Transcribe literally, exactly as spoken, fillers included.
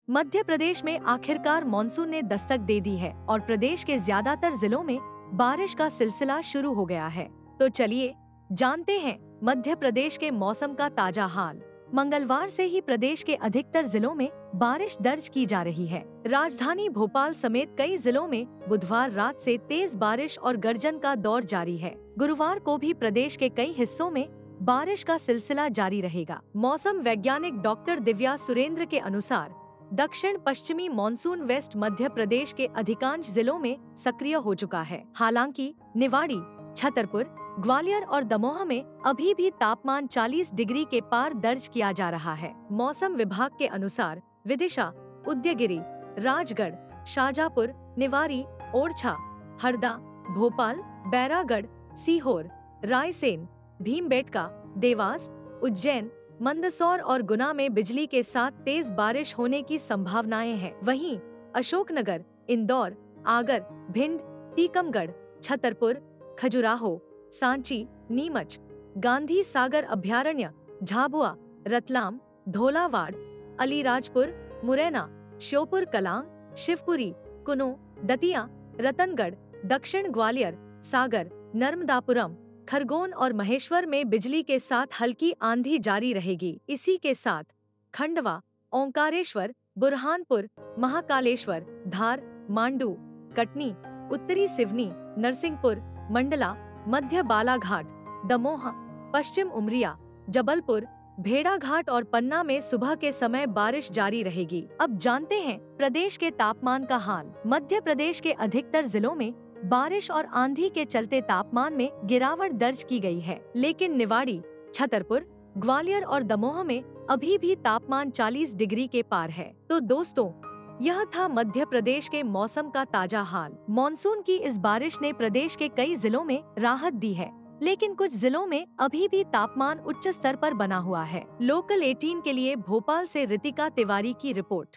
मध्य प्रदेश में आखिरकार मॉनसून ने दस्तक दे दी है और प्रदेश के ज्यादातर जिलों में बारिश का सिलसिला शुरू हो गया है। तो चलिए जानते हैं मध्य प्रदेश के मौसम का ताजा हाल। मंगलवार से ही प्रदेश के अधिकतर जिलों में बारिश दर्ज की जा रही है। राजधानी भोपाल समेत कई जिलों में बुधवार रात से तेज बारिश और गर्जन का दौर जारी है। गुरुवार को भी प्रदेश के कई हिस्सों में बारिश का सिलसिला जारी रहेगा। मौसम वैज्ञानिक डॉक्टर दिव्या सुरेंद्र के अनुसार दक्षिण पश्चिमी मानसून वेस्ट मध्य प्रदेश के अधिकांश जिलों में सक्रिय हो चुका है। हालांकि निवाड़ी, छतरपुर, ग्वालियर और दमोह में अभी भी तापमान चालीस डिग्री के पार दर्ज किया जा रहा है। मौसम विभाग के अनुसार विदिशा, उदयगिरी, राजगढ़, शाजापुर, निवाड़ी, ओरछा, हरदा, भोपाल, बैरागढ़, सीहोर, रायसेन, भीमबेटका, देवास, उज्जैन, मंदसौर और गुना में बिजली के साथ तेज बारिश होने की संभावनाएं हैं। वहीं अशोकनगर, इंदौर, आगर, भिंड, टीकमगढ़, छतरपुर, खजुराहो, सांची, नीमच, गांधी सागर अभयारण्य, झाबुआ, रतलाम, धोलावाड़, अलीराजपुर, मुरैना, श्योपुर कलां, शिवपुरी, कुनो, दतिया, रतनगढ़, दक्षिण ग्वालियर, सागर, नर्मदापुरम, खरगोन और महेश्वर में बिजली के साथ हल्की आंधी जारी रहेगी। इसी के साथ खंडवा, ओंकारेश्वर, बुरहानपुर, महाकालेश्वर, धार, मांडू, कटनी, उत्तरी सिवनी, नरसिंहपुर, मंडला, मध्य बालाघाट, दमोह, पश्चिम उमरिया, जबलपुर, भेड़ाघाट और पन्ना में सुबह के समय बारिश जारी रहेगी। अब जानते हैं प्रदेश के तापमान का हाल। मध्य प्रदेश के अधिकतर जिलों में बारिश और आंधी के चलते तापमान में गिरावट दर्ज की गई है, लेकिन निवाड़ी, छतरपुर, ग्वालियर और दमोह में अभी भी तापमान चालीस डिग्री के पार है। तो दोस्तों, यह था मध्य प्रदेश के मौसम का ताजा हाल। मॉनसून की इस बारिश ने प्रदेश के कई जिलों में राहत दी है, लेकिन कुछ जिलों में अभी भी तापमान उच्च स्तर पर बना हुआ है। लोकल अठारह के लिए भोपाल से रितिका तिवारी की रिपोर्ट।